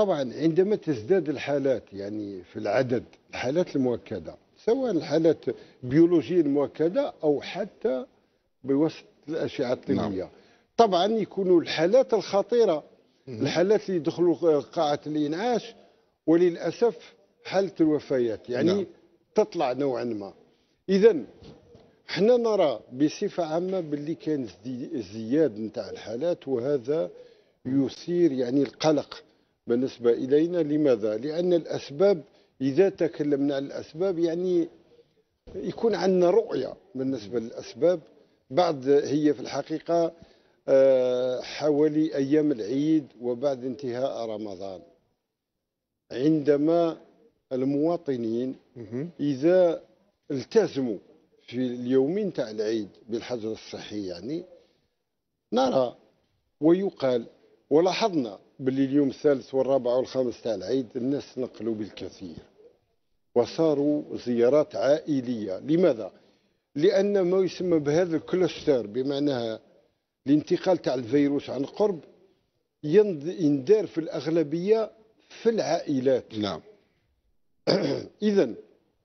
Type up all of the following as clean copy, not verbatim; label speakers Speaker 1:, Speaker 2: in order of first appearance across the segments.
Speaker 1: طبعا عندما تزداد الحالات يعني في العدد، الحالات المؤكدة سواء الحالات البيولوجية المؤكدة أو حتى بواسطة الأشعة الطبية، طبعا يكونوا الحالات الخطيرة، الحالات اللي يدخلوا قاعة الإنعاش وللأسف حالة الوفيات يعني تطلع نوعا ما. إذا احنا نرى بصفة عامة باللي كان ازدياد نتاع الحالات، وهذا يثير يعني القلق بالنسبة إلينا. لماذا؟ لأن الأسباب، إذا تكلمنا عن الأسباب يعني يكون عندنا رؤية بالنسبة للأسباب. بعد هي في الحقيقة حوالي أيام العيد وبعد انتهاء رمضان، عندما المواطنين إذا التزموا في اليومين تاع العيد بالحجر الصحي، يعني نرى ويقال ولاحظنا باللي اليوم الثالث والرابع والخامس تاع العيد الناس نقلوا بالكثير وصاروا زيارات عائلية. لماذا؟ لأن ما يسمى بهذا الكلستر، بمعنى الانتقال تاع الفيروس عن قرب، يندار في الأغلبية في العائلات.
Speaker 2: نعم.
Speaker 1: إذن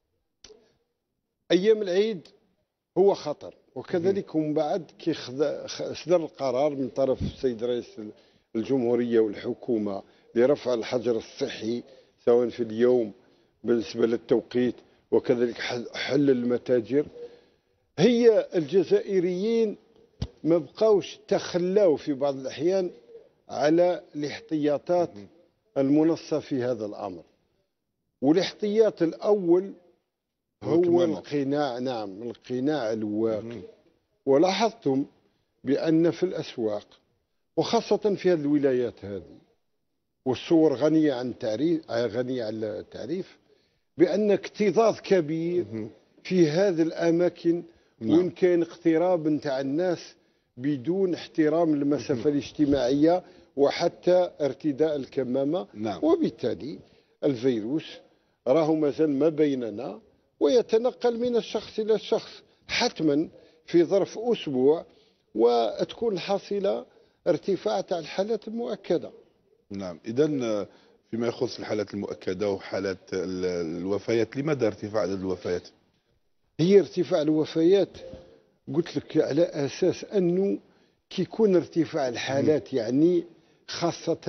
Speaker 1: أيام العيد هو خطر، وكذلك من بعد كي صدر القرار من طرف السيد رئيس الجمهورية والحكومة لرفع الحجر الصحي سواء في اليوم بالنسبة للتوقيت وكذلك حل المتاجر. هي الجزائريين ما بقاوش تخلاو في بعض الأحيان على الاحتياطات المنصة في هذا الأمر، والاحتياط الأول هو القناع. نعم، القناع الواقي. ولاحظتم بأن في الأسواق وخاصة في هذه الولايات هذه، والصور غنية عن التعريف بأن اكتظاظ كبير في هذه الأماكن، وإن كان اقتراب نتاع الناس بدون احترام المسافة الاجتماعية وحتى ارتداء الكمامة. وبالتالي الفيروس راه مازال ما بيننا ويتنقل من الشخص إلى الشخص حتما في ظرف أسبوع، وتكون حاصلة ارتفاع تاع الحالات المؤكدة.
Speaker 2: نعم. إذا فيما يخص الحالات المؤكدة وحالات الوفيات، لماذا ارتفاع عدد الوفيات؟
Speaker 1: هي ارتفاع الوفيات قلت لك على أساس أنه كي يكون ارتفاع الحالات يعني خاصة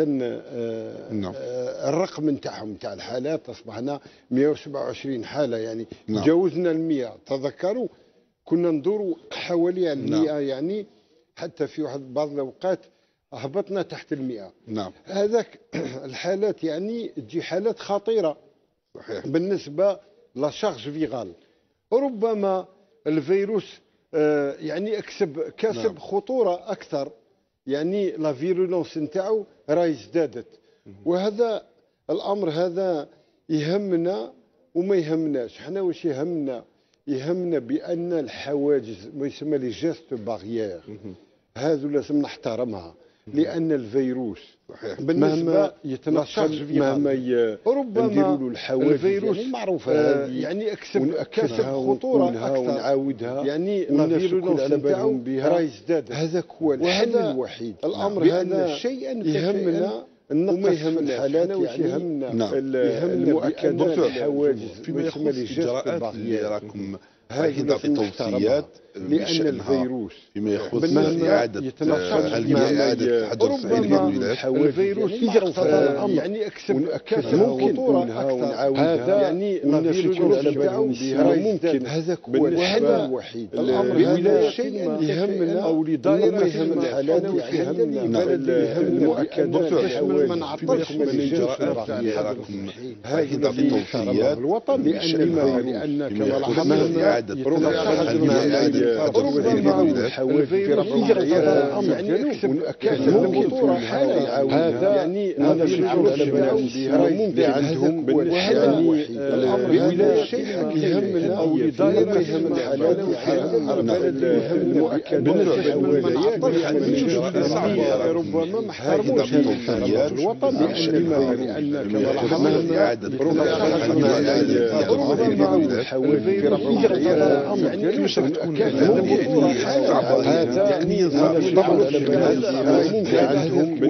Speaker 1: الرقم نتاعهم تاع الحالات، أصبحنا 127 حالة يعني تجاوزنا ال100. تذكروا كنا ندوروا حوالي 100 يعني، حتى في بعض الأوقات هبطنا تحت ال100. هذاك الحالات يعني تجي حالات خطيرة.
Speaker 2: صحيح.
Speaker 1: بالنسبة لشارج فيغال، ربما الفيروس يعني كسب خطورة أكثر، يعني لا فيرولونس نتاعو راهي ازدادت. وهذا الأمر هذا يهمنا وما يهمناش. حنا واش يهمنا؟ يهمنا بأن الحواجز ما يسمى لي جيست باريير هذو لازم نحترمها، لأن الفيروس مهما يتنقل مهما ربما الحواجز المعروفة يعني كسب خطورة أكثر ونعاودها يعني الفيروس نتاعو راهي ازدادت. هذاك هو الحل الوحيد. الأمر هذا شيئا يهمنا وما يهم الحالات يعني يهمنا المؤكدات الحواجز
Speaker 2: فيما يخص الإجراءات اللي راكم هذا في توصيات
Speaker 1: لأن الفيروس
Speaker 2: فيما يخص إعادة الحجر الصحي للولايات.
Speaker 1: الفيروس يعني كسب خطورة أكثر. هذا يعني الفيروس ممكن هذا هو الحل الوحيد. الأمر هذا شيء يهمنا أو لدائرة يهم الحالات يهمنا المؤكدات الحواجز ما نعطلش من الإجراءات اللي راكم
Speaker 2: هذا في توصيات
Speaker 1: الوطن، لأن كما لاحظنا يعني كسب خطورة هذا يعني ممكن عندهم يعني الأمر هذا شيء يهمنا أو لدائرة يهم الحالات ربما ما احترموش الوطن، لأن كما لاحظنا ربما يعني كيفاش راح تكون هذا يعني عندهم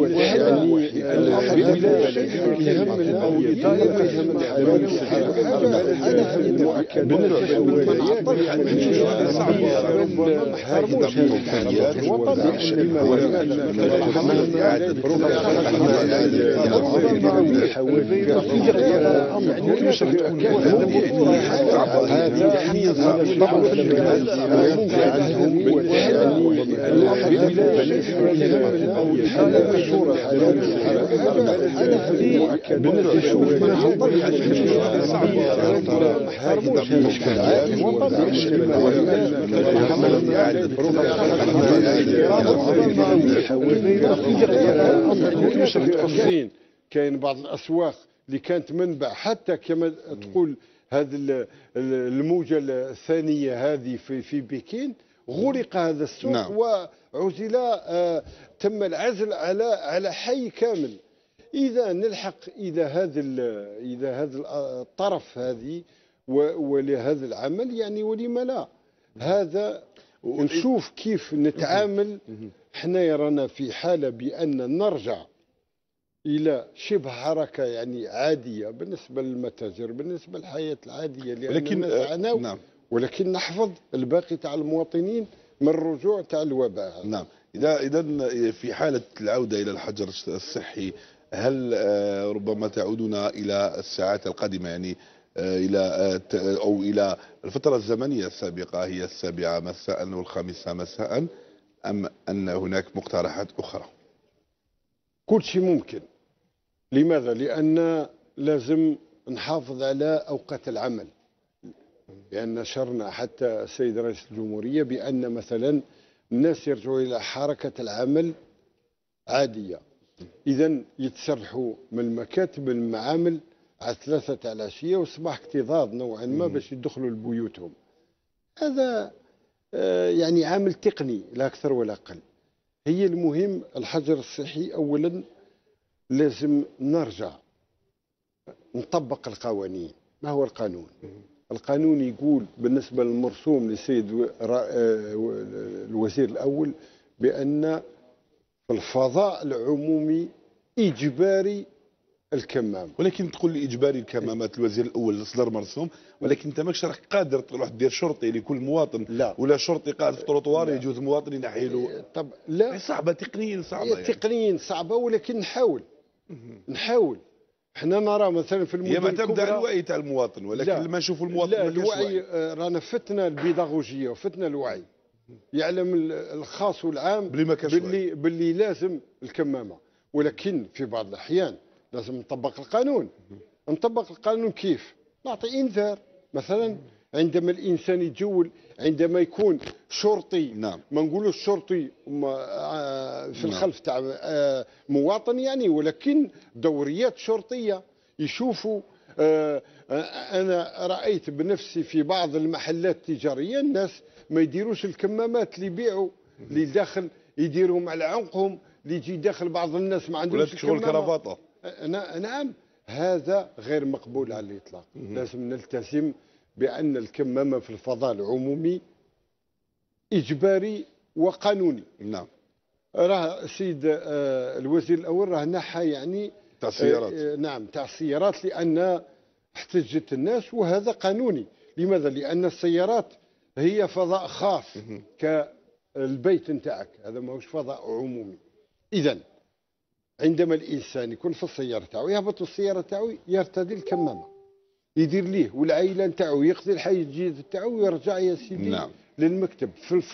Speaker 1: كاين بعض الاسواق اللي كانت منبع حتى كما تقول هذه الموجه الثانيه هذه في بكين غلق هذا السوق. نعم. وعزل تم العزل على حي كامل. اذا نلحق الى هذا الطرف هذه ولهذا العمل يعني ولما لا هذا ونشوف كيف نتعامل. احنا رانا في حاله بان نرجع الى شبه حركه يعني عاديه بالنسبه للمتاجر بالنسبه للحياه العاديه اللي
Speaker 2: ولكن
Speaker 1: نعم. ولكن نحفظ الباقي تاع المواطنين من الرجوع تاع الوباء.
Speaker 2: نعم. اذا في حاله العوده الى الحجر الصحي هل ربما تعودون الى الساعات القادمه يعني الى الفتره الزمنيه السابقه هي 7 مساء وال5 مساء ام ان هناك مقترحات اخرى؟
Speaker 1: كل شيء ممكن. لماذا؟ لأن لازم نحافظ على أوقات العمل. لأن نشرنا حتى السيد رئيس الجمهورية بأن مثلا الناس يرجعوا إلى حركة العمل عادية. إذا يتسرحوا من المكاتب من المعامل على 3 العشية والصباح اكتظاظ نوعا ما باش يدخلوا لبيوتهم. هذا يعني عامل تقني لا أكثر ولا أقل. هي المهم الحجر الصحي أولا لازم نرجع نطبق القوانين. ما هو القانون؟ القانون يقول بالنسبة للمرسوم للسيد الوزير الأول بأن في الفضاء العمومي إجباري الكمام.
Speaker 2: ولكن تقول لي إجباري الكمامات الوزير الأول أصدر مرسوم ولكن أنت ماكش راك قادر تروح دير شرطي لكل مواطن. لا. ولا شرطي قاعد في التروطوار يجوز مواطن ينحي له.
Speaker 1: طب لا
Speaker 2: صعبة تقنيا صعبة يعني.
Speaker 1: تقنيا صعبة ولكن نحاول. احنا نرى مثلا في المدن
Speaker 2: الكبرى هي معتمدة على الوعي تاع المواطن ولكن لما نشوفوا المواطن
Speaker 1: لا الوعي رانا فتنا البيداغوجية وفتنا الوعي. يعلم الخاص والعام باللي لازم الكمامة ولكن في بعض الأحيان لازم نطبق القانون. نطبق القانون كيف؟ نعطي انذار مثلا عندما الانسان يتجول عندما يكون شرطي. نعم. ما نقولوش شرطي في الخلف تاع مواطن يعني ولكن دوريات شرطيه يشوفوا. انا رايت بنفسي في بعض المحلات التجاريه الناس ما يديروش الكمامات اللي يبيعوا اللي داخل يديرهم على عنقهم اللي يجي داخل بعض الناس ما عندهمش
Speaker 2: شغل كرافاطه.
Speaker 1: نعم هذا غير مقبول على الإطلاق. لازم نلتزم بأن الكمامة في الفضاء العمومي إجباري وقانوني.
Speaker 2: نعم.
Speaker 1: راه السيد الوزير الأول راه نحى يعني
Speaker 2: تاع السيارات.
Speaker 1: نعم تاع السيارات لأن احتجت الناس وهذا قانوني. لماذا؟ لأن السيارات هي فضاء خاص كالبيت نتاعك هذا ماهوش فضاء عمومي. إذن عندما الانسان يكون في السياره تاعو يهبط السياره تاعو يرتدي الكمامه يدير ليه والعائله نتاعو يقضي الحياه الجيد تاعو ويرجع يا سيدي. نعم. للمكتب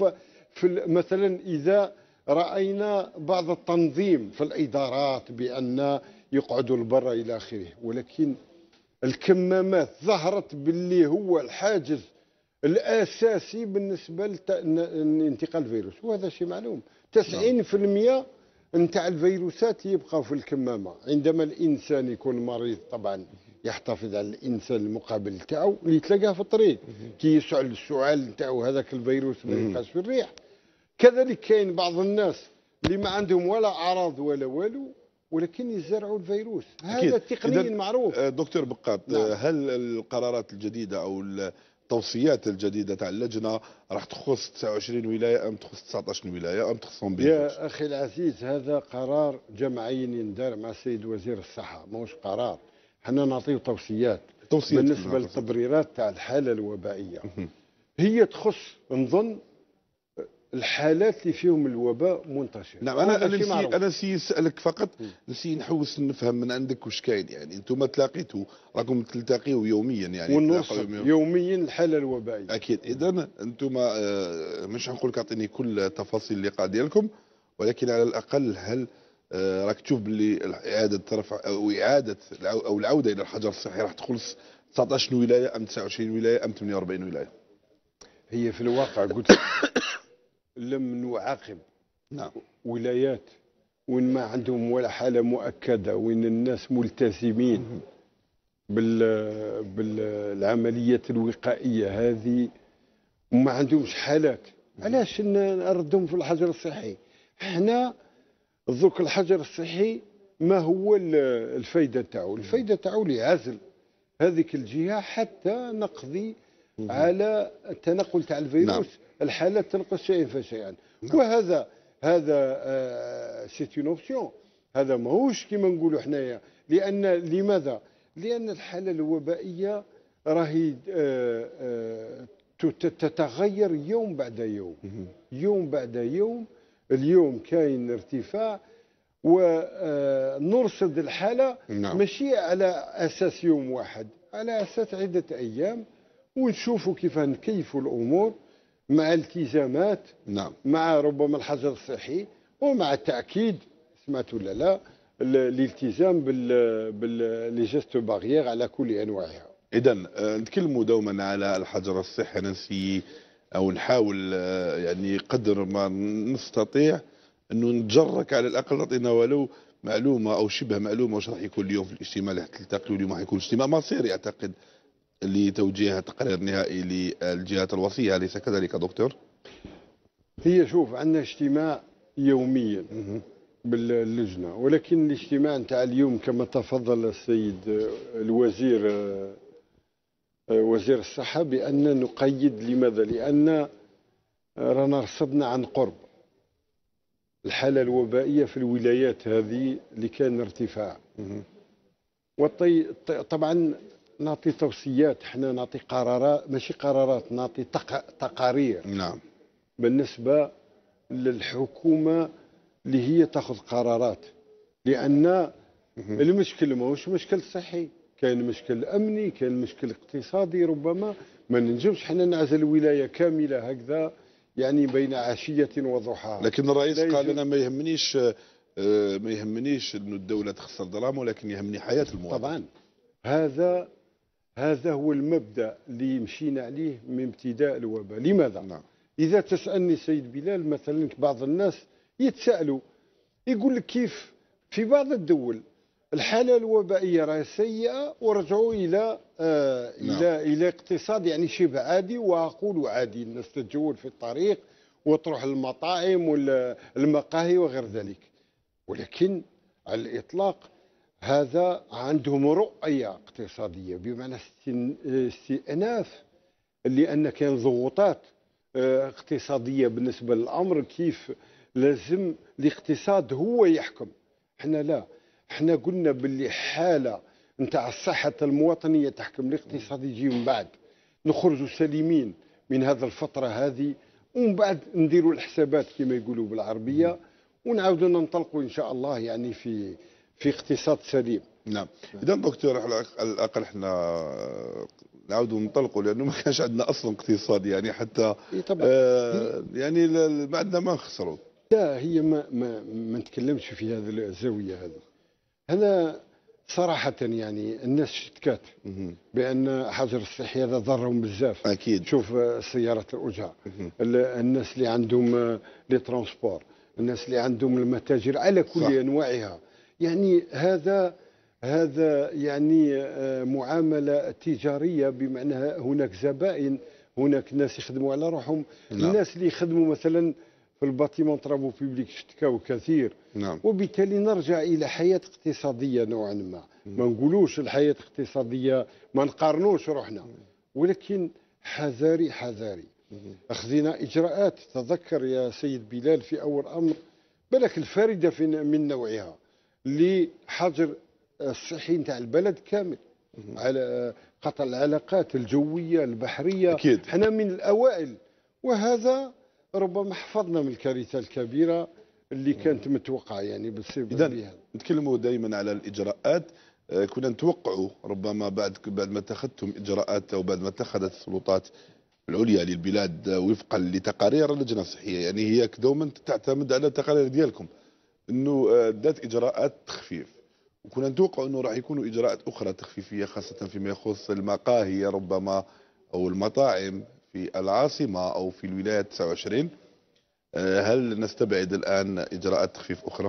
Speaker 1: مثلا اذا راينا بعض التنظيم في الادارات بان يقعدوا لبرا الى اخره ولكن الكمامات ظهرت باللي هو الحاجز الاساسي بالنسبه لانتقال الفيروس وهذا شيء معلوم. 90% نتاع الفيروسات يبقى في الكمامه. عندما الانسان يكون مريض طبعا يحتفظ على الانسان المقابل تاعو اللي تلقاه في الطريق كي يسعل السعال نتاعو هذاك الفيروس ما يبقاش في الريح. كذلك كاين بعض الناس اللي ما عندهم ولا اعراض ولا والو ولكن يزرعوا الفيروس. هذا تقنيا معروف.
Speaker 2: دكتور بقاط. نعم. هل القرارات الجديده او التوصيات الجديده تاع اللجنه راح تخص 29 ولايه ام تخص 19 ولايه ام تخصهم بين؟
Speaker 1: يا اخي العزيز، هذا قرار جمعين يندار مع السيد وزير الصحه، ماهوش قرار. حنا نعطيو توصيات بالنسبه للتبريرات تاع الحاله الوبائيه. هي تخص نظن الحالات اللي فيهم الوباء منتشر.
Speaker 2: نعم، انا نسي نسالك فقط، نسي نحوس نفهم من عندك واش كاين. يعني انتم تلاقيتوا، راكم تلتقيوا يوميا يعني
Speaker 1: ونرصد يوميا الحاله الوبائيه.
Speaker 2: اكيد. اذا انتم مش نقول لك اعطيني كل تفاصيل اللقاء ديالكم، ولكن على الاقل هل راك تشوف باللي اعاده رفع او اعاده او العوده الى الحجر الصحي راح تخلص 19 ولايه ام 29 ولايه ام 48 ولايه؟
Speaker 1: هي في الواقع قلت لم نعاقب
Speaker 2: نعم
Speaker 1: ولايات وين ما عندهم ولا حاله مؤكده، وين الناس ملتزمين بالعمليات الوقائيه هذه وما عندهمش حالات. علاش نردهم في الحجر الصحي؟ احنا ذوك الحجر الصحي ما هو الفايده تاعو؟ الفايده تاعو لعزل هذيك الجهه حتى نقضي على التنقل تاع الفيروس. نعم. الحالات تنقص شيئا فشيئا. نعم. وهذا سي اون اوبسيون. هذا ماهوش كيما نقولوا حنايا. لماذا؟ لان الحاله الوبائيه راهي تتغير يوم بعد يوم، يوم بعد يوم. اليوم كاين ارتفاع ونرصد الحاله. نعم. ماشي على اساس يوم واحد، على اساس عده ايام، ونشوفوا كيف نكيفوا الامور مع التزامات. نعم. مع ربما الحجر الصحي ومع التاكيد، سمعت ولا لا، الالتزام بال جيست باريير على كل انواعها.
Speaker 2: اذا نتكلموا دوما على الحجر الصحي، نسي او نحاول يعني قدر ما نستطيع انه نتجرك على الاقل نعطينا ولو معلومه او شبه معلومه واش راح يكون اليوم في الاجتماع اللي تلتقيوا اليوم. راح يكون اجتماع مصيري اعتقد لتوجيه تقرير نهائي للجهات الوصيه، اليس كذلك دكتور؟
Speaker 1: هي شوف، عندنا اجتماع يوميا باللجنه، ولكن الاجتماع نتاع اليوم كما تفضل السيد الوزير وزير الصحه بان نقيد. لماذا؟ لان رانا رصدنا عن قرب الحاله الوبائيه في الولايات هذه اللي كان ارتفاع. طبعا نعطي توصيات، احنا نعطي قرارات، ماشي قرارات، نعطي تقارير. نعم. بالنسبه للحكومه اللي هي تاخذ قرارات، لان المشكل ماهوش مشكل صحي، كاين مشكل امني، كاين مشكل اقتصادي. ربما ما ننجمش حنا نعزل ولايه كامله هكذا يعني بين عشيه وضحاها.
Speaker 2: لكن الرئيس قال انا ما يهمنيش انه الدوله تخسر ظلام، ولكن يهمني حياه المواطن.
Speaker 1: طبعا هذا هو المبدا اللي مشينا عليه من ابتداء الوباء. لماذا؟ نعم. اذا تسالني سيد بلال، مثلا بعض الناس يتسالوا يقول لك كيف في بعض الدول الحاله الوبائيه راهي سيئه ورجعوا الى نعم. الى اقتصاد يعني شبه عادي، واقول عادي. الناس تتجول في الطريق وتروح للمطاعم والمقاهي وغير ذلك، ولكن على الاطلاق هذا عندهم رؤيه اقتصاديه بمعنى استئناف، لان كان ضغوطات اقتصاديه بالنسبه للامر. كيف لازم الاقتصاد هو يحكم. احنا لا، احنا قلنا باللي حاله نتاع الصحه المواطنيه تحكم، الاقتصاد يجي من بعد. نخرجوا سليمين من هذه الفتره هذه، ومن بعد نديروا الحسابات كما يقولوا بالعربيه، ونعاودوا ننطلقوا ان شاء الله يعني في اقتصاد سليم.
Speaker 2: نعم. اذا دكتور على الاقل احنا نعاودوا ننطلقوا، لانه ما كانش عندنا اصلا اقتصاد يعني حتى يعني ما عندنا ما نخسروا.
Speaker 1: لا، هي ما نتكلمش في هذه الزاويه هذه. هذا صراحه يعني الناس شتكات بان حجر الصحي هذا ضرهم بزاف.
Speaker 2: اكيد.
Speaker 1: شوف سيارات الاجره، الناس اللي عندهم لي ترونسبور، الناس اللي عندهم المتاجر على كل صح. انواعها. يعني هذا يعني معامله تجاريه، بمعنى هناك زبائن، هناك ناس يخدموا على روحهم. نعم. الناس اللي يخدموا مثلا في الباتيمون ترافو بيبليك شتكاو كثير. نعم. وبالتالي نرجع الى حياه اقتصاديه نوعا ما. ما نقولوش الحياه الاقتصاديه، ما نقارنوش روحنا، ولكن حذاري حذاري. أخذنا إجراءات، تذكر يا سيد بلال في أول أمر بالك الفاردة من نوعها لحجر الصحي نتاع البلد كامل، على قطع العلاقات الجوية البحرية.
Speaker 2: أكيد.
Speaker 1: حنا من الأوائل، وهذا ربما حفظنا من الكارثة الكبيرة اللي كانت متوقعة يعني بسبب
Speaker 2: إذا
Speaker 1: بها.
Speaker 2: نتكلموا دائما على الإجراءات. كنا نتوقعوا ربما بعد ما اتخذتم إجراءات أو بعد ما اتخذت السلطات العليا للبلاد وفقا لتقارير اللجنة الصحية، يعني هي دوما تعتمد على التقارير ديالكم، انه دات اجراءات تخفيف، وكنا نتوقع انه راح يكونوا اجراءات اخرى تخفيفيه خاصه فيما يخص المقاهي ربما او المطاعم في العاصمه او في الولايات 29. هل نستبعد الان اجراءات تخفيف اخرى؟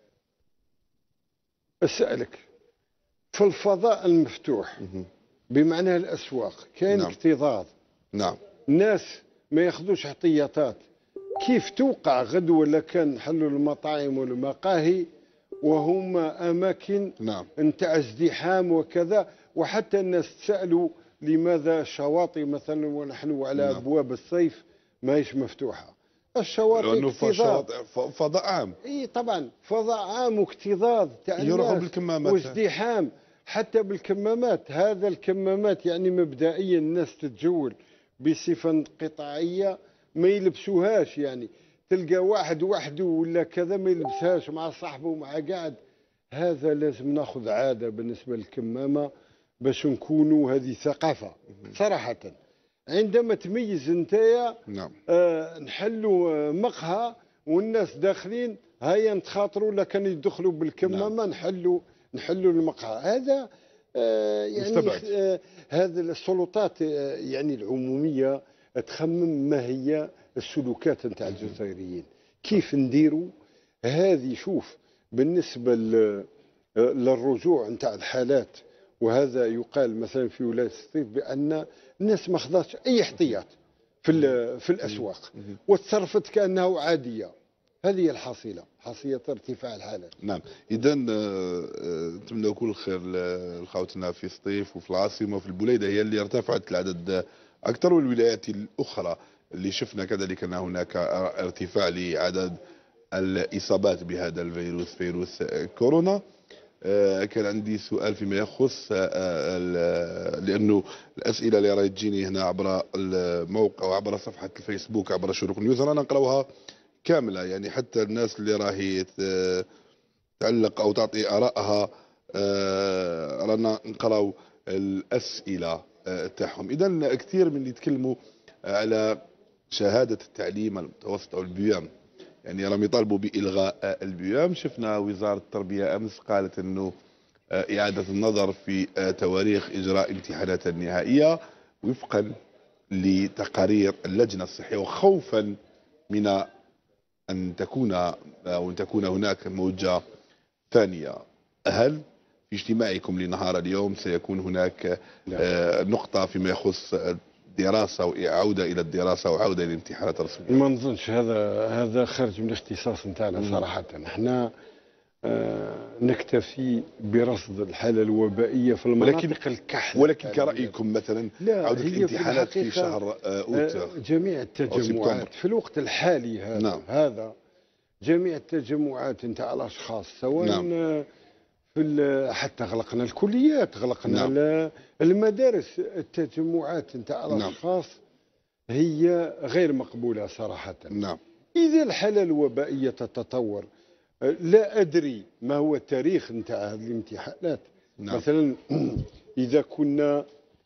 Speaker 1: أسألك، في الفضاء المفتوح بمعنى الأسواق كان
Speaker 2: نعم.
Speaker 1: اكتظاظ،
Speaker 2: نعم.
Speaker 1: الناس ما ياخذوش احتياطات، كيف توقع غدو ولا كان نحلوا المطاعم والمقاهي وهم أماكن
Speaker 2: نعم.
Speaker 1: نتاع ازدحام وكذا، وحتى الناس تسألوا لماذا الشواطئ مثلا ونحن على
Speaker 2: نعم.
Speaker 1: أبواب الصيف ما هيش مفتوحة. الشواطئ
Speaker 2: لانه
Speaker 1: اكتظاظ.
Speaker 2: فضاء عام.
Speaker 1: اي طبعا فضاء عام واكتظاظ تاع
Speaker 2: يروحوا
Speaker 1: الناس
Speaker 2: بالكمامات
Speaker 1: وازدحام، حتى بالكمامات. هذا الكمامات يعني مبدئيا الناس تتجول بصفة انقطاعية ما يلبسوهاش، يعني تلقى واحد وحده ولا كذا ما يلبسهاش مع صاحبه ومع قاعد. هذا لازم ناخذ عادة بالنسبة للكمامة باش نكونوا هذه ثقافة صراحة. عندما تميز نتايا
Speaker 2: نعم.
Speaker 1: نحلوا مقهى والناس داخلين هيا نتخاطروا لكن يدخلوا بالكمامة. نعم. نحلوا المقهى هذا. يعني هذا السلطات يعني العمومية تخمم ما هي السلوكات نتاع الجزائريين، كيف نديروا هذه. شوف بالنسبة للرجوع نتاع الحالات، وهذا يقال مثلا في ولاية الصيف بأن الناس ما خذاتش أي احتياط في الأسواق وتصرفت كأنها عادية. هذه الحصيلة، حصيلة ارتفاع الحالات.
Speaker 2: نعم. إذا نتمنى كل خير لخوتنا في سطيف وفي العاصمة وفي البليدة، هي اللي ارتفعت العدد أكثر، والولايات الأخرى اللي شفنا كذلك أن هناك ارتفاع لعدد الإصابات بهذا الفيروس، فيروس كورونا. كان عندي سؤال فيما يخص لأنه الأسئلة اللي راهي تجيني هنا عبر الموقع وعبر صفحة الفيسبوك عبر شروق نيوز رانا نقراوها كاملة، يعني حتى الناس اللي راهي تعلق أو تعطي آرائها رانا نقراو الأسئلة تاعهم. إذا كثير من اللي يتكلموا على شهادة التعليم المتوسط أو البيام، يعني راهم يطالبوا بإلغاء البيام. شفنا وزارة التربية أمس قالت أنه إعادة النظر في تواريخ إجراء امتحانات النهائية وفقا لتقارير اللجنة الصحية، وخوفا من أن تكون هناك موجة ثانية. هل في اجتماعكم لنهار اليوم سيكون هناك نقطة فيما يخص دراسة أو عودة إلى الدراسة أو عودة إلى الامتحانات الرسمية؟
Speaker 1: ما نظنش، هذا خارج من الاختصاص نتاعنا صراحة. احنا نكتفي برصد الحالة الوبائية في المناطق الكحل.
Speaker 2: ولكن كرأيكم مثلا عودة الامتحانات في شهر أوت،
Speaker 1: جميع التجمعات في الوقت الحالي هذا.
Speaker 2: نعم.
Speaker 1: هذا جميع التجمعات نتاع الأشخاص سواء
Speaker 2: نعم.
Speaker 1: حتى غلقنا الكليات، غلقنا
Speaker 2: نعم.
Speaker 1: المدارس. التجمعات نتاع الأشخاص هي غير مقبولة صراحة.
Speaker 2: نعم.
Speaker 1: إذا الحالة الوبائية تتطور، لا أدري ما هو التاريخ نتاع هذه الامتحانات.
Speaker 2: نعم.
Speaker 1: مثلا إذا كنا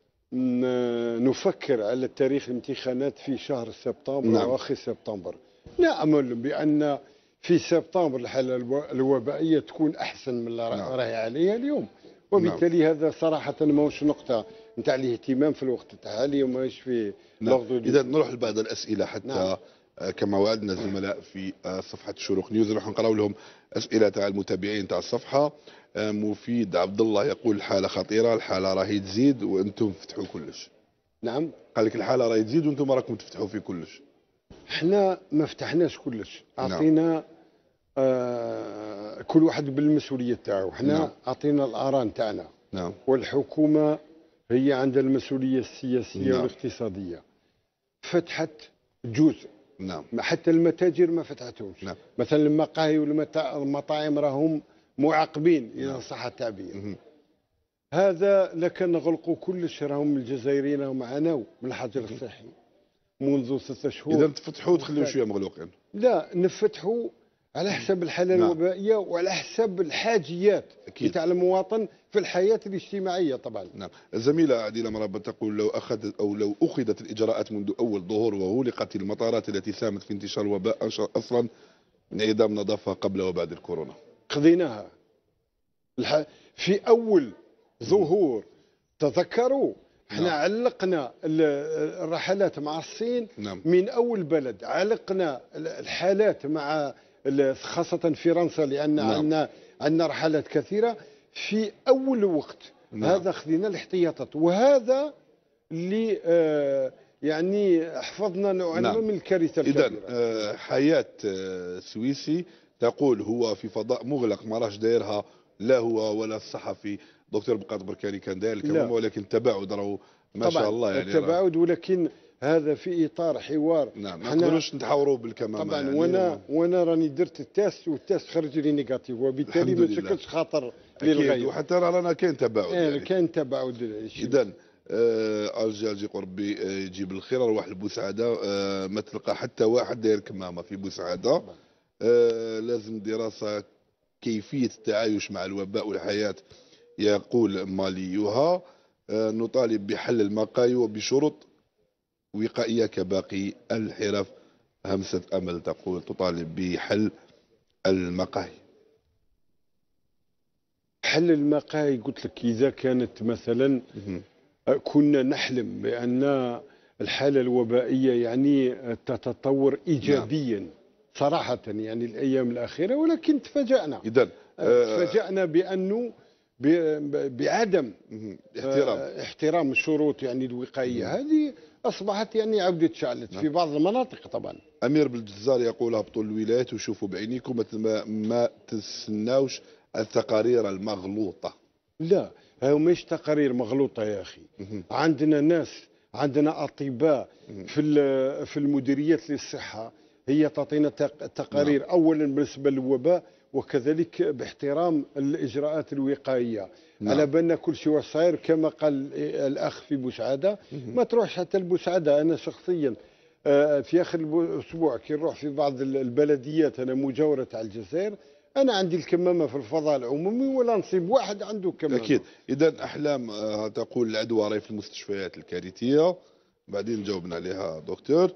Speaker 1: نفكر على تاريخ الامتحانات في شهر سبتمبر.
Speaker 2: نعم.
Speaker 1: أو آخر سبتمبر، نأمل بأن في سبتمبر الحالة الوبائية تكون أحسن من اللي راهي عليها اليوم، وبالتالي نعم. هذا صراحة ماهوش نقطة نتاع الاهتمام في الوقت الحالي وماهوش في
Speaker 2: نعم. إذا نروح لبعض الأسئلة حتى نعم. كما وعدنا الزملاء في صفحة شروق نيوز راح نقراو لهم أسئلة تاع المتابعين تاع الصفحة. مفيد عبد الله يقول الحالة خطيرة، الحالة راهي تزيد وأنتم فتحوا كلش.
Speaker 1: نعم.
Speaker 2: قال لك الحالة راهي تزيد وأنتم راكم تفتحوا في كلش.
Speaker 1: احنا ما فتحناش كلش، أعطينا كل واحد بالمسؤولية تاعو. احنا
Speaker 2: نعم.
Speaker 1: أعطينا الآراء تاعنا.
Speaker 2: نعم.
Speaker 1: والحكومة هي عندها المسؤولية السياسية
Speaker 2: نعم.
Speaker 1: والاقتصادية. فتحت جزء.
Speaker 2: نعم.
Speaker 1: حتى المتاجر ما فتحتهمش.
Speaker 2: نعم.
Speaker 1: مثلا المقاهي والمطاعم راهم معاقبين اذا صح التعبير. هذا لكن نغلقوا كلش، راهم الجزائريين راهم معنا من الحجر الصحي منذ 6 شهور.
Speaker 2: اذا تفتحوا وتخليوا شويه مغلوقين؟
Speaker 1: لا، نفتحوا على حسب الحاله الوبائيه وعلى حسب الحاجيات تاع المواطن في الحياه الاجتماعيه طبعا.
Speaker 2: نعم. الزميله عديله مرابط تقول لو اخذت الاجراءات منذ اول ظهور وغلقت المطارات التي ساهمت في انتشار الوباء اصلا انعدام نظافه قبل وبعد الكورونا.
Speaker 1: قضيناها في اول ظهور. تذكروا احنا علقنا الرحلات مع الصين.
Speaker 2: نعم.
Speaker 1: من اول بلد علقنا الحالات مع خاصة فرنسا لأن عندنا رحلات كثيرة في أول وقت.
Speaker 2: نعم.
Speaker 1: هذا خذينا الاحتياطات، وهذا اللي يعني حفظنا نوعا ما من الكارثة الكبيرة.
Speaker 2: إذن حياة سويسي تقول هو في فضاء مغلق ما راهش دايرها لا هو ولا الصحفي دكتور بقات بركاني كان داير الكمامة، ولكن التباعد راهو ما شاء الله يعني
Speaker 1: التباعد، ولكن هذا في اطار حوار.
Speaker 2: نعم. ما نقدروش نتحاوروا بالكمامه
Speaker 1: طبعا
Speaker 2: يعني.
Speaker 1: وانا راني درت التيست والتيست خرج لي نيجاتيف، وبالتالي ما تشكلش خطر للغايه.
Speaker 2: وحتى رانا كاين تباعد يعني.
Speaker 1: كاين تباعد.
Speaker 2: اذا الجي قربي يجيب الخير، روح لبوسعاده ما تلقى حتى واحد داير كمامه في بوسعاده. لازم دراسه كيفيه التعايش مع الوباء والحياه، يقول ماليوها. نطالب بحل المقاي وبشروط وقائية كباقي الحرف. همسة أمل تقول تطالب بحل المقاهي. حل
Speaker 1: المقاهي قلت لك إذا كانت مثلا كنا نحلم بأن الحالة الوبائية يعني تتطور إيجابيا صراحة يعني الأيام الأخيرة، ولكن تفاجأنا. تفاجأنا بأنه بعدم احترام الشروط يعني الوقائيه هذه اصبحت يعني عودة شعلت في بعض المناطق. طبعا
Speaker 2: امير بالجزار يقول هبطوا الولايات وشوفوا بعينيكم، ما تستناوش التقارير المغلوطه.
Speaker 1: لا، هاو مش تقارير مغلوطه يا اخي. عندنا ناس، عندنا اطباء في المديريات للصحه هي تعطينا تقارير اولا بالنسبه للوباء، وكذلك باحترام الاجراءات الوقائيه. على بالنا كل شيء صاير كما قال الاخ في بوسعاده. ما تروحش حتى لبوسعاده. انا شخصيا في اخر الاسبوع كي نروح في بعض البلديات انا مجاوره على الجزائر، انا عندي الكمامه في الفضاء العمومي ولا نصيب واحد عنده كمامه.
Speaker 2: اكيد. اذا احلام تقول العدوى راهي في المستشفيات الكارثيه، بعدين جاوبنا عليها دكتور.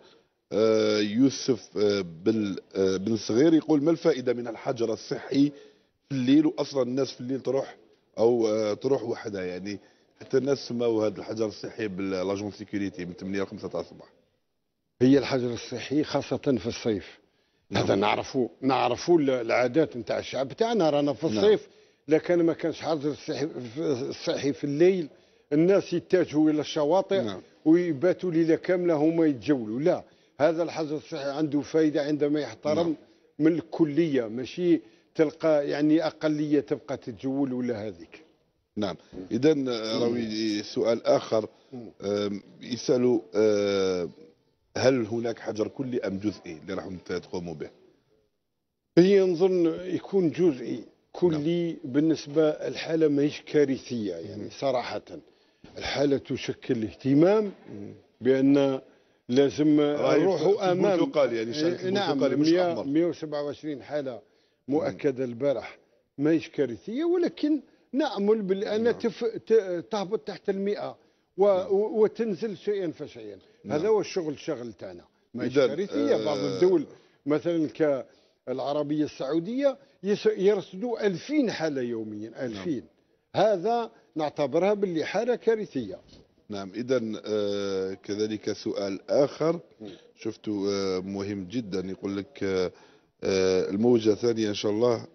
Speaker 2: يوسف بن صغير يقول ما الفائده من الحجر الصحي في الليل، واصلا الناس في الليل تروح وحدها يعني. حتى الناس سماوا هذا الحجر الصحي بالاجون سيكوريتي من 8 ل 5 تاع الصباح.
Speaker 1: هي الحجر الصحي خاصه في الصيف. هذا نعرفوا العادات نتاع الشعب تاعنا. رانا في الصيف لكن ما كانش حجر الصحي في الليل الناس يتجهوا الى الشواطئ ويباتوا ليله كامله هما يتجولوا. لا، هذا الحجر الصحي عنده فائده عندما يحترم من الكليه، ماشي تلقى يعني اقليه تبقى تتجول ولا هذيك.
Speaker 2: نعم. اذا راوي سؤال اخر يسالوا هل هناك حجر كلي ام جزئي اللي راح تقوموا به؟
Speaker 1: هي نظن يكون جزئي. كلي بالنسبه الحاله ماهيش كارثيه يعني صراحه. الحاله تشكل اهتمام بان لازم نروحوا امام.
Speaker 2: يعني
Speaker 1: نعم. 127 حاله مؤكده البارح ماهيش كارثيه، ولكن نامل بان تهبط تحت ال100 وتنزل شيئا فشيئا. هذا هو الشغل تاعنا. ماهيش كارثيه. بعض الدول مثلا كالعربيه السعوديه يرصدوا 2000 حاله يوميا. 2000 هذا نعتبرها باللي حاله كارثيه.
Speaker 2: نعم. إذا كذلك سؤال آخر شفته مهم جدا، يقول لك الموجة الثانية إن شاء الله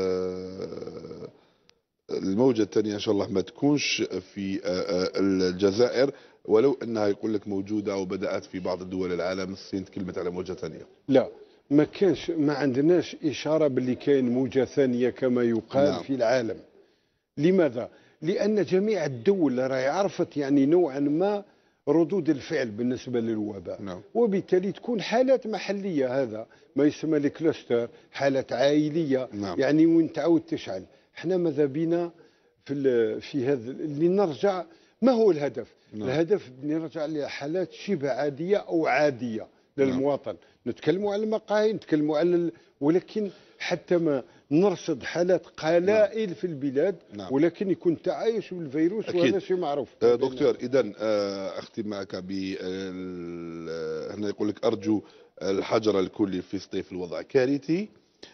Speaker 2: الموجة الثانية إن شاء الله ما تكونش في الجزائر، ولو أنها يقول لك موجودة أو بدأت في بعض الدول العالم. الصين تكلمت على موجة ثانية.
Speaker 1: لا، ما كانش، ما عندناش إشارة باللي كاين موجة ثانية كما يقال في العالم. لماذا؟ لأن جميع الدول راهي عرفت يعني نوعا ما ردود الفعل بالنسبة للوباء.
Speaker 2: نعم.
Speaker 1: وبالتالي تكون حالات محلية، هذا ما يسمى الكلاستر، حالات عائلية.
Speaker 2: نعم.
Speaker 1: يعني وين تعاود تشعل. احنا ماذا بينا في هذا اللي نرجع. ما هو الهدف؟
Speaker 2: نعم.
Speaker 1: الهدف نرجع لحالات شبه عادية أو عادية للمواطن. نتكلموا على المقاهي، نتكلموا على ولكن حتى ما نرصد حالات قلائل في البلاد.
Speaker 2: نعم.
Speaker 1: ولكن يكون تعايش بالفيروس، وهذا شيء معروف.
Speaker 2: دكتور، إذن أختم معك هنا يقول لك أرجو الحجر الكلي في الصيف الوضع كارثي.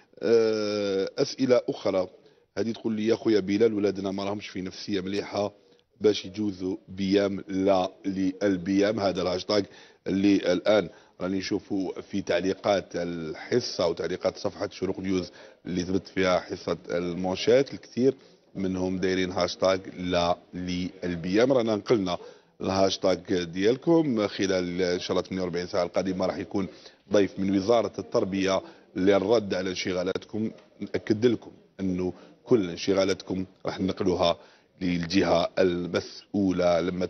Speaker 2: أسئلة أخرى، هذه تقول لي يا خويا بلال ولادنا ما راهمش في نفسية مليحة باش يجوزوا بيام لا للبيام. هذا الهاشتاج اللي الآن راني نشوفوا في تعليقات الحصة وتعليقات صفحة شروق نيوز اللي ثبت فيها حصة المونشات. الكثير منهم دايرين هاشتاج لا للبيام. رانا نقلنا الهاشتاج ديالكم خلال ان شاء الله 48 ساعه القادمه. راح يكون ضيف من وزاره التربيه للرد على انشغالاتكم. ناكد لكم انه كل انشغالاتكم راح ننقلوها للجهه المسؤوله لما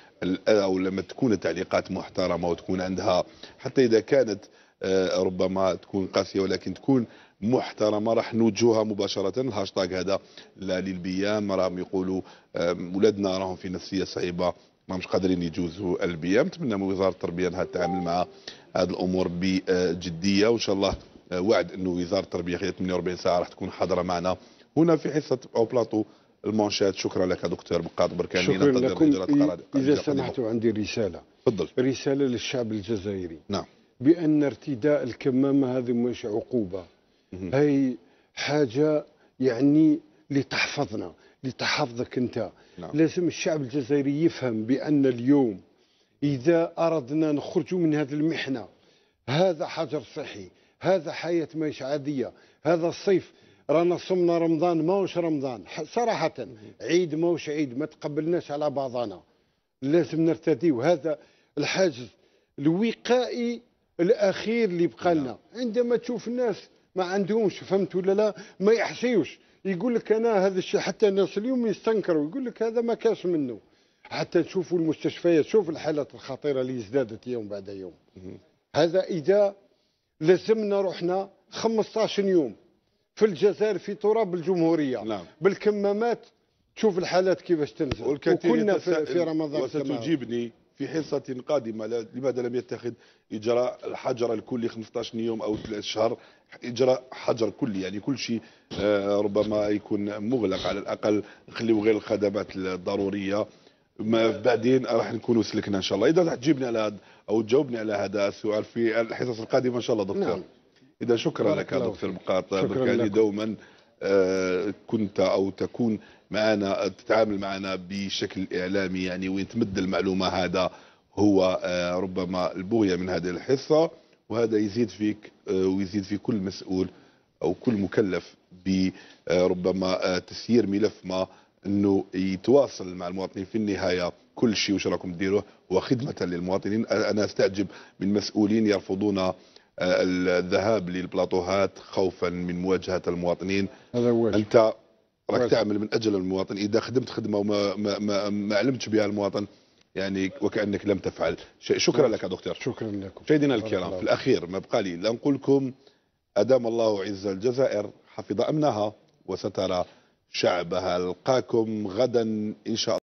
Speaker 2: تكون التعليقات محترمه وتكون عندها، حتى اذا كانت ربما تكون قاسيه ولكن تكون محترمه، راح نوجهها مباشره. الهاشتاج هذا لا للبيام، راهم يقولوا ولادنا راهم في نفسيه صعيبه ما مش قادرين يجوزوا البيام. نتمنى من وزاره التربيه انها تتعامل مع هذه الامور بجديه، وان شاء الله وعد انه وزاره التربيه خلال 48 ساعه راح تكون حاضره معنا هنا في حصه او بلاطو المونشات. شكرا لك دكتور بقاط بركاني.
Speaker 1: شكرا لكم. اذا سمحتوا عندي رساله.
Speaker 2: تفضل.
Speaker 1: رساله للشعب الجزائري.
Speaker 2: نعم.
Speaker 1: بان ارتداء الكمامه هذه مش عقوبه، هي حاجه يعني لتحفظنا، لتحفظك انت.
Speaker 2: نعم.
Speaker 1: لازم الشعب الجزائري يفهم بان اليوم اذا اردنا نخرج من هذه المحنه، هذا حجر صحي، هذا حياه مش عاديه. هذا الصيف رانا صمنا رمضان، ماهوش رمضان صراحه، عيد ماهوش عيد، ما تقبلناش على بعضنا. لازم نرتديو هذا الحاجز الوقائي الاخير اللي بقى لنا. عندما تشوف الناس ما عندهمش، فهمت ولا لا، ما يحصيوش، يقول لك انا هذا الشيء، حتى الناس اليوم يستنكروا يقول لك هذا ما كاش منه. حتى نشوفوا المستشفيات، شوف الحالات الخطيره اللي ازدادت يوم بعد يوم. هذا اذا لزمنا رحنا 15 يوم في الجزائر في تراب الجمهوريه.
Speaker 2: نعم.
Speaker 1: بالكمامات، تشوف الحالات كيفاش تنزل. وكنا في رمضان.
Speaker 2: وستجيبني في حصة قادمة لماذا لم يتخذ إجراء الحجر الكلي 15 يوم أو 3 شهر، إجراء حجر كلي، يعني كل شيء ربما يكون مغلق على الأقل، نخليو غير الخدمات الضرورية. ما بعدين راح نكونوا سلكنا إن شاء الله. إذا تجيبني على هذا أو تجاوبني على هذا السؤال في الحصص القادمة إن شاء الله دكتور.
Speaker 1: نعم.
Speaker 2: إذا شكرا لك دكتور بقاط بركاني. دوما كنت أو تكون معنا، تتعامل معنا بشكل إعلامي، يعني وين تمد المعلومة. هذا هو ربما البغية من هذه الحصة، وهذا يزيد فيك ويزيد في كل مسؤول أو كل مكلف بربما تسيير ملف ما، أنه يتواصل مع المواطنين. في النهاية كل شيء وش راكم ديروه هو خدمة للمواطنين. أنا أستعجب من مسؤولين يرفضون الذهاب للبلاطوهات خوفا من مواجهة المواطنين.
Speaker 1: هذا هو.
Speaker 2: أنت راك تعمل من أجل المواطن، إذا خدمت خدمة وما ما علمتش بها المواطن يعني وكأنك لم تفعل شيء. شكرا لك يا دكتور.
Speaker 1: شكرا لكم.
Speaker 2: مشاهدينا الكرام، في الأخير ما بقى لي لا نقول لكم أدام الله عز الجزائر، حفظ أمنها وسترى شعبها. ألقاكم غدا إن شاء الله.